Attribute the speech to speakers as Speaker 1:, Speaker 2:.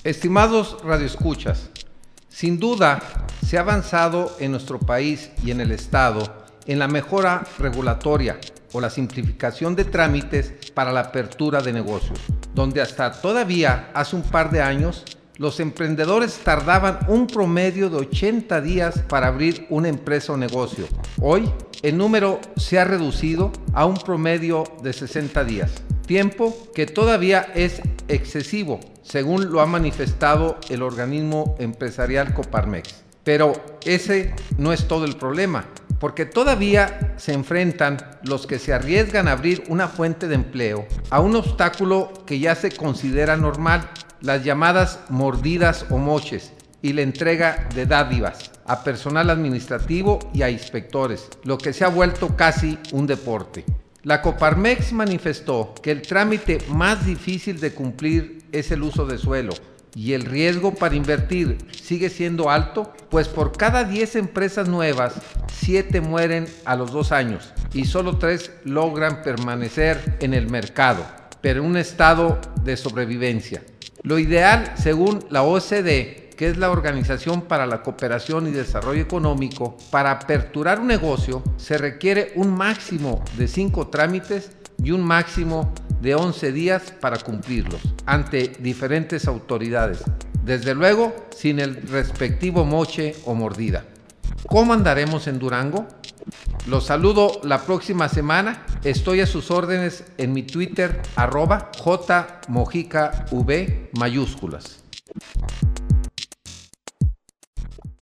Speaker 1: Estimados radioescuchas, sin duda se ha avanzado en nuestro país y en el Estado en la mejora regulatoria o la simplificación de trámites para la apertura de negocios, donde hasta todavía hace un par de años los emprendedores tardaban un promedio de 80 días para abrir una empresa o negocio. Hoy el número se ha reducido a un promedio de 60 días, tiempo que todavía es excesivo, según lo ha manifestado el organismo empresarial Coparmex. Pero ese no es todo el problema, porque todavía se enfrentan los que se arriesgan a abrir una fuente de empleo a un obstáculo que ya se considera normal, las llamadas mordidas o moches y la entrega de dádivas a personal administrativo y a inspectores, lo que se ha vuelto casi un deporte. La Coparmex manifestó que el trámite más difícil de cumplir es el uso de suelo y el riesgo para invertir sigue siendo alto, pues por cada 10 empresas nuevas, 7 mueren a los 2 años y solo 3 logran permanecer en el mercado, pero en un estado de sobrevivencia. Lo ideal, según la OCDE, que es la Organización para la Cooperación y Desarrollo Económico, para aperturar un negocio se requiere un máximo de 5 trámites y un máximo de 11 días para cumplirlos ante diferentes autoridades, desde luego sin el respectivo moche o mordida. ¿Cómo andaremos en Durango? Los saludo la próxima semana. Estoy a sus órdenes en mi Twitter @jmojicav mayúsculas.